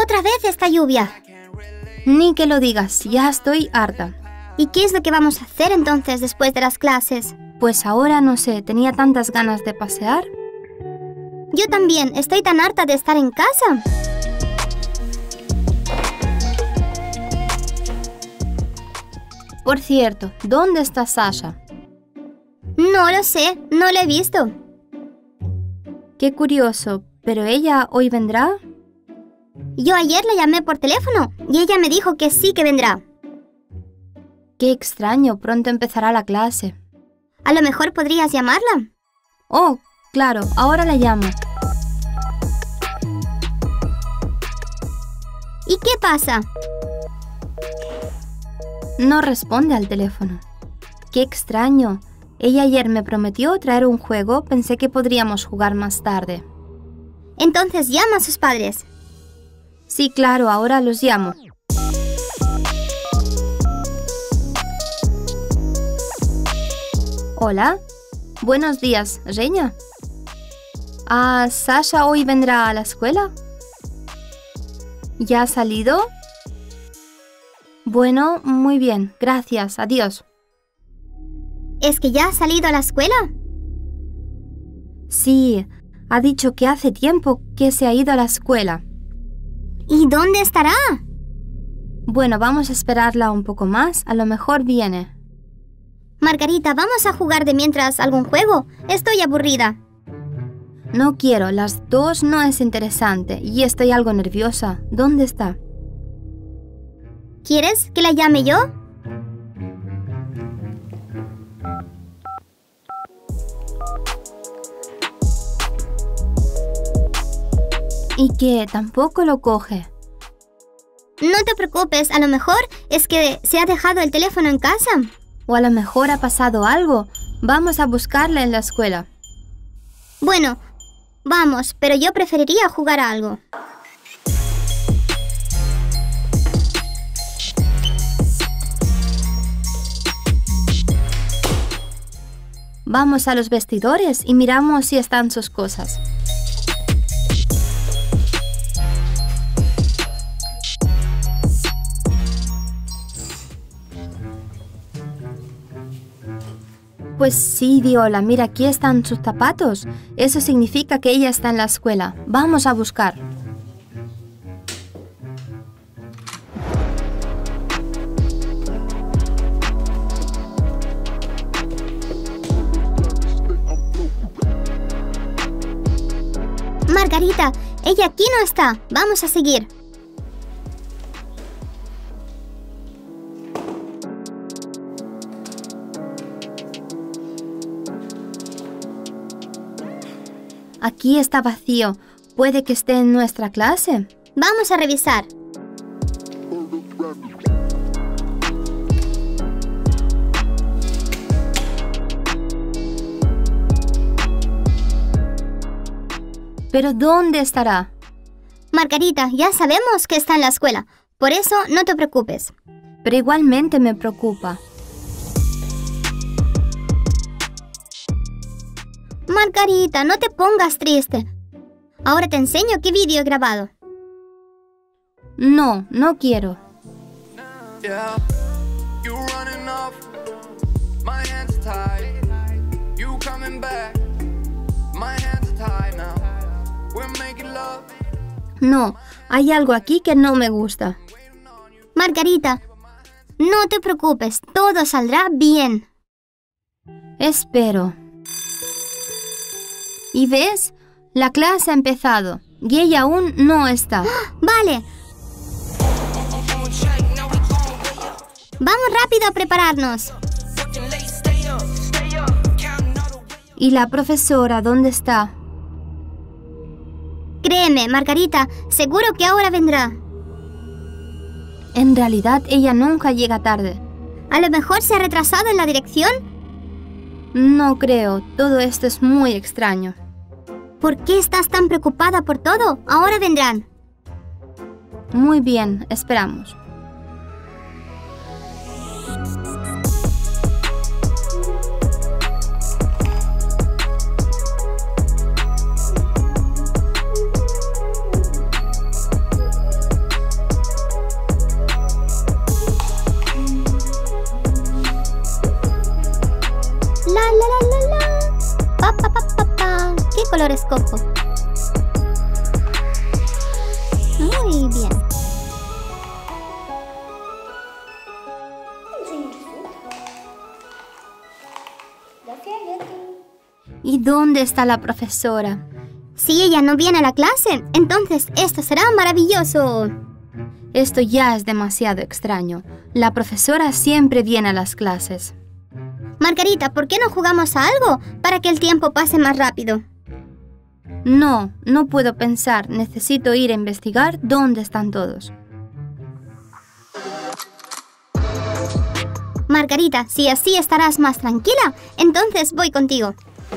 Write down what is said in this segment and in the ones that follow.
¡Otra vez esta lluvia! Ni que lo digas, ya estoy harta. ¿Y qué es lo que vamos a hacer entonces después de las clases? Pues ahora no sé, tenía tantas ganas de pasear. Yo también, estoy tan harta de estar en casa. Por cierto, ¿dónde está Sasha? No lo sé, no la he visto. Qué curioso, ¿pero ella hoy vendrá? Yo ayer la llamé por teléfono y ella me dijo que sí que vendrá. Qué extraño, pronto empezará la clase. A lo mejor podrías llamarla. Oh, claro, ahora la llamo. ¿Y qué pasa? No responde al teléfono. Qué extraño. Ella ayer me prometió traer un juego, pensé que podríamos jugar más tarde. Entonces llama a sus padres. Sí, claro, ahora los llamo. Hola. Buenos días, Reina. ¿Sasha hoy vendrá a la escuela? ¿Ya ha salido? Bueno, muy bien, gracias, adiós. ¿Es que ya ha salido a la escuela? Sí, ha dicho que hace tiempo que se ha ido a la escuela. ¿Y dónde estará? Bueno, vamos a esperarla un poco más, a lo mejor viene. Margarita, ¿vamos a jugar de mientras algún juego? Estoy aburrida. No quiero, las dos no es interesante y estoy algo nerviosa. ¿Dónde está? ¿Quieres que la llame yo? ¿Y qué? ¿Tampoco lo coge? No te preocupes, a lo mejor es que se ha dejado el teléfono en casa. O a lo mejor ha pasado algo. Vamos a buscarla en la escuela. Bueno, vamos, pero yo preferiría jugar a algo. Vamos a los vestidores y miramos si están sus cosas. Pues sí, Viola, mira, aquí están sus zapatos. Eso significa que ella está en la escuela. Vamos a buscar. Margarita, ella aquí no está. Vamos a seguir. Aquí está vacío. ¿Puede que esté en nuestra clase? Vamos a revisar. ¿Pero dónde estará? Margarita, ya sabemos que está en la escuela. Por eso no te preocupes. Pero igualmente me preocupa. Margarita, no te pongas triste. Ahora te enseño qué vídeo he grabado. No, no quiero. No, hay algo aquí que no me gusta. Margarita, no te preocupes, todo saldrá bien. Espero. ¿Y ves? La clase ha empezado y ella aún no está. Vale. Vamos rápido a prepararnos. ¿Y la profesora dónde está? Créeme, Margarita, seguro que ahora vendrá. En realidad ella nunca llega tarde. A lo mejor se ha retrasado en la dirección. No creo, todo esto es muy extraño. ¿Por qué estás tan preocupada por todo? Ahora vendrán. Muy bien, esperamos. ¿Y dónde está la profesora? Si ella no viene a la clase, entonces esto será maravilloso. Esto ya es demasiado extraño. La profesora siempre viene a las clases. Margarita, ¿por qué no jugamos a algo para que el tiempo pase más rápido? No, no puedo pensar. Necesito ir a investigar dónde están todos. Margarita, si así estarás más tranquila, entonces voy contigo.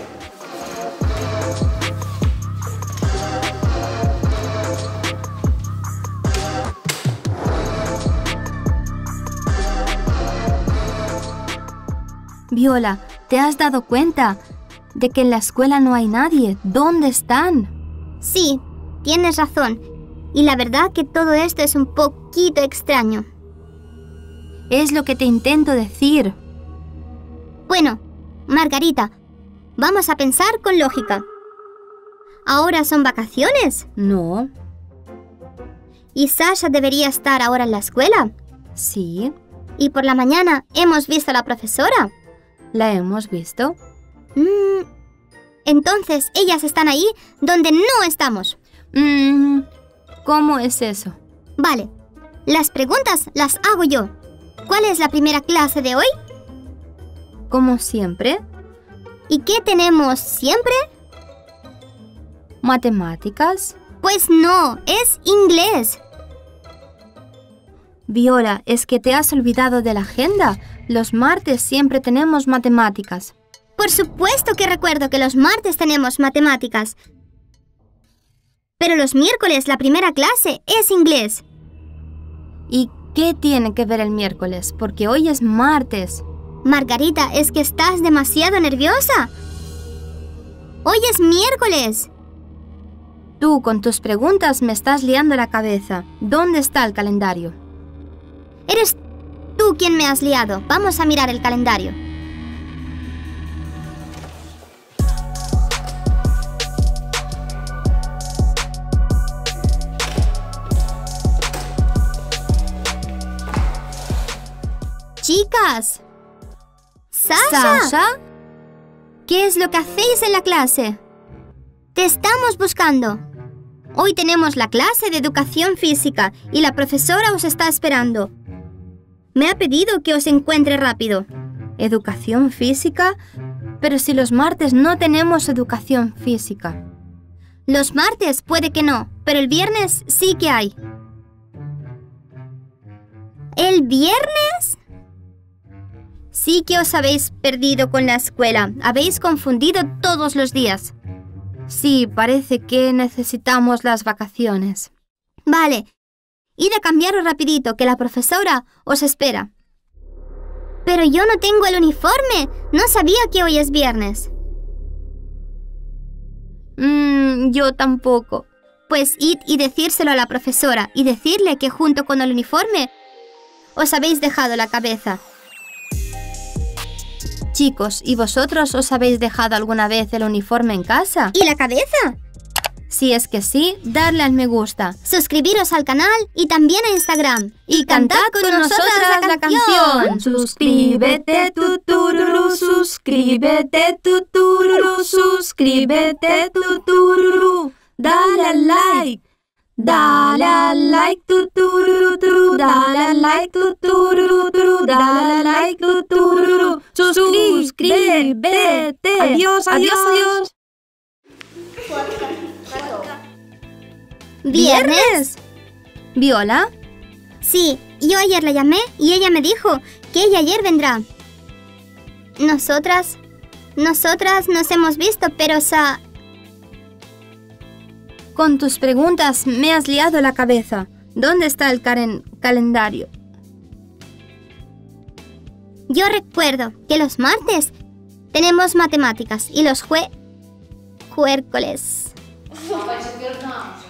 Viola, ¿te has dado cuenta de que en la escuela no hay nadie? ¿Dónde están? Sí, tienes razón. Y la verdad que todo esto es un poquito extraño. Es lo que te intento decir. Bueno, Margarita, vamos a pensar con lógica. ¿Ahora son vacaciones? No. ¿Y Sasha debería estar ahora en la escuela? Sí. ¿Y por la mañana hemos visto a la profesora? ¿La hemos visto? Entonces ellas están ahí donde no estamos. ¿Cómo es eso? Vale, las preguntas las hago yo. ¿Cuál es la primera clase de hoy? Como siempre. ¿Y qué tenemos siempre? ¿Matemáticas? Pues no, es inglés. Viola, es que te has olvidado de la agenda. Los martes siempre tenemos matemáticas. Por supuesto que recuerdo que los martes tenemos matemáticas. Pero los miércoles la primera clase es inglés. ¿Y qué tiene que ver el miércoles? Porque hoy es martes. Margarita, es que estás demasiado nerviosa. Hoy es miércoles. Tú con tus preguntas me estás liando la cabeza. ¿Dónde está el calendario? Eres tú quien me has liado. Vamos a mirar el calendario. Chicas. ¿Sasha? ¿Qué es lo que hacéis en la clase? Te estamos buscando. Hoy tenemos la clase de educación física y la profesora os está esperando. Me ha pedido que os encuentre rápido. ¿Educación física? Pero si los martes no tenemos educación física. Los martes puede que no, pero el viernes sí que hay. ¿El viernes? Sí que os habéis perdido con la escuela. Habéis confundido todos los días. Sí, parece que necesitamos las vacaciones. Vale. Id a cambiaros rapidito, que la profesora os espera. Pero yo no tengo el uniforme. No sabía que hoy es viernes. Yo tampoco. Pues id y decírselo a la profesora y decirle que junto con el uniforme os habéis dejado la cabeza. Chicos, ¿y vosotros os habéis dejado alguna vez el uniforme en casa? ¿Y la cabeza? Si es que sí, darle al me gusta. Suscribiros al canal y también a Instagram. Y cantad con nosotras la canción. Suscríbete, tutururu, suscríbete, tutururu, suscríbete, tutururu. Dale al like. Dale al like, tutururu, dale al like, tutururu, dale al like, tutururu. Suscríbete. Adiós, adiós, adiós. ¿Viernes? ¿Viola? Sí, yo ayer la llamé y ella me dijo que ella ayer vendrá. Nosotras nos hemos visto, pero Con tus preguntas me has liado la cabeza. ¿Dónde está el calendario? Yo recuerdo que los martes tenemos matemáticas y los juércoles.